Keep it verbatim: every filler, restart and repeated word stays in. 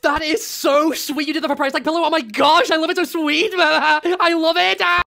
That is so sweet. You did that for price tag pillow. Oh my gosh, I love it. So sweet. I love it.